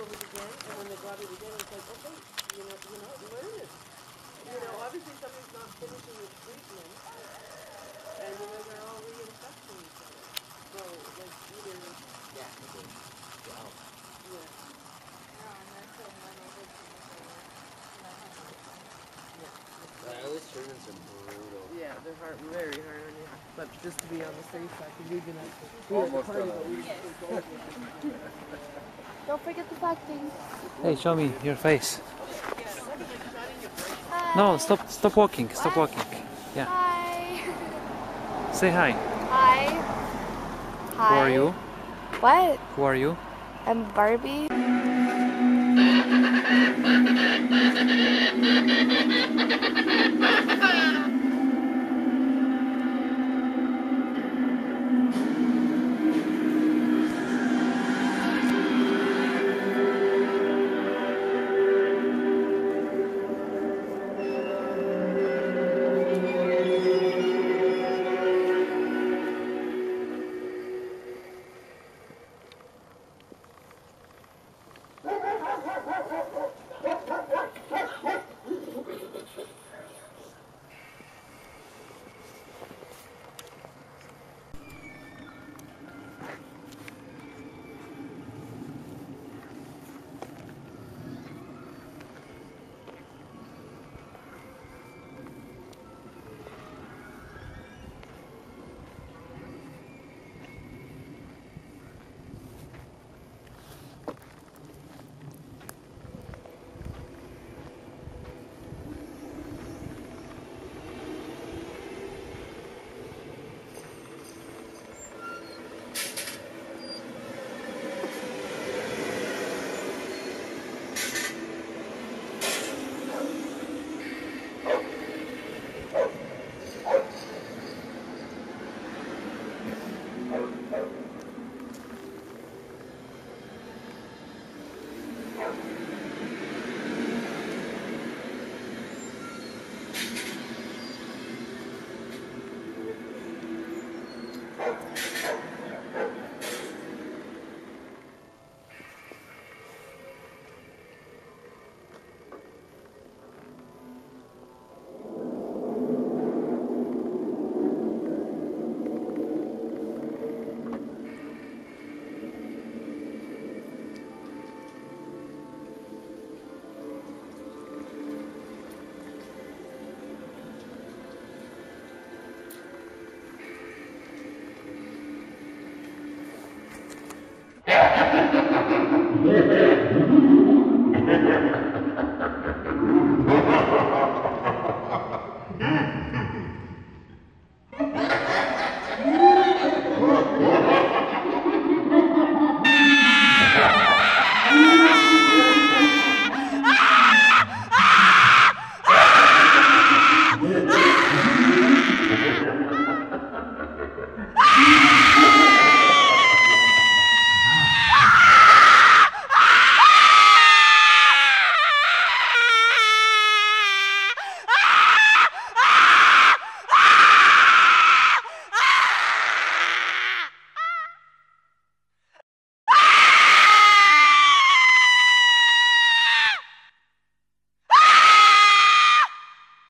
COVID again, and when they got it again, it's like, okay, learn it. Obviously somebody's not finishing the treatment, and you guys are all reinfecting each other. So, like, either... Yeah, it is. Wow. Yeah. Those treatments are brutal. Yeah, they're very hard on you. But just to be on the safe side, because we've been at the party, but we didn't Don't forget the black thing. Hey, show me your face. Hi. No, stop walking. Stop walking. Yeah. Hi. Say hi. Hi. Hi. Who are you? What? Who are you? I'm Barbie.